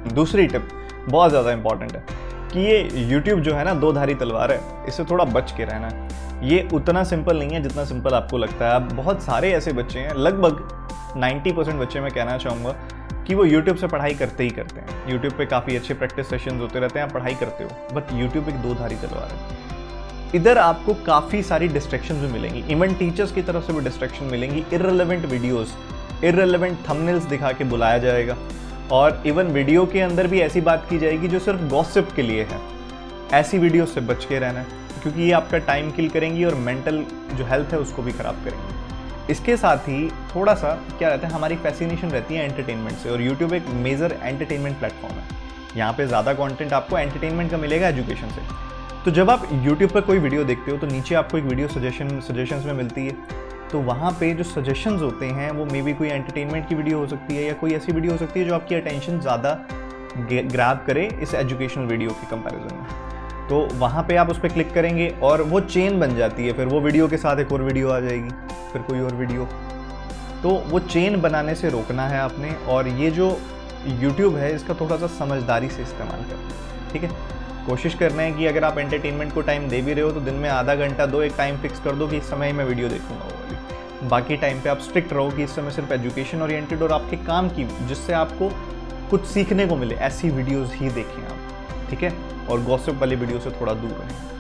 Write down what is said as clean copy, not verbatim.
दूसरी टिप बहुत ज़्यादा इंपॉर्टेंट है कि ये YouTube जो है ना, दो धारी तलवार है, इससे थोड़ा बच के रहना है। ये उतना सिंपल नहीं है जितना सिंपल आपको लगता है। अब बहुत सारे ऐसे बच्चे हैं, लगभग 90% बच्चे मैं कहना चाहूँगा कि वो YouTube से पढ़ाई करते ही करते हैं। YouTube पे काफ़ी अच्छे प्रैक्टिस सेशंस होते रहते हैं, आप पढ़ाई करते हो, बट YouTube एक दो धारी तलवार है। इधर आपको काफ़ी सारी डिस्ट्रैक्शंस भी मिलेंगी, इवन टीचर्स की तरफ से भी डिस्ट्रैक्शन मिलेंगी। इररिलेवेंट वीडियोस, इररिलेवेंट थंबनेल्स दिखा के बुलाया जाएगा, और इवन वीडियो के अंदर भी ऐसी बात की जाएगी जो सिर्फ गॉसिप के लिए है। ऐसी वीडियो से बच के रहना है, क्योंकि ये आपका टाइम किल करेंगी और मेंटल जो हेल्थ है उसको भी ख़राब करेंगी। इसके साथ ही थोड़ा सा क्या रहता है, हमारी फैसिनेशन रहती है एंटरटेनमेंट से, और यूट्यूब एक मेजर एंटरटेनमेंट प्लेटफॉर्म है। यहाँ पे ज़्यादा कंटेंट आपको एंटरटेनमेंट का मिलेगा एजुकेशन से। तो जब आप यूट्यूब पर कोई वीडियो देखते हो तो नीचे आपको एक वीडियो सजेशंस में मिलती है, तो वहाँ पे जो सजेशंस होते हैं वो मे बी कोई एंटरटेनमेंट की वीडियो हो सकती है, या कोई ऐसी वीडियो हो सकती है जो आपकी अटेंशन ज़्यादा ग्रैब करे इस एजुकेशनल वीडियो के कंपैरिजन में। तो वहाँ पे आप उस पर क्लिक करेंगे और वो चेन बन जाती है, फिर वो वीडियो के साथ एक और वीडियो आ जाएगी, फिर कोई और वीडियो। तो वो चेन बनाने से रोकना है आपने, और ये जो यूट्यूब है इसका थोड़ा सा समझदारी से इस्तेमाल करना है, ठीक है। कोशिश करना है कि अगर आप एंटरटेनमेंट को टाइम दे भी रहे हो तो दिन में आधा घंटा दो, एक टाइम फिक्स कर दो कि इस समय मैं वीडियो देखूंगा वो वाली। बाकी टाइम पे आप स्ट्रिक्ट रहो कि इस समय सिर्फ एजुकेशन ओरिएंटेड और आपके काम की, जिससे आपको कुछ सीखने को मिले, ऐसी वीडियोज़ ही देखें आप, ठीक है। और गॉसिप वाली वीडियो से थोड़ा दूर रहें।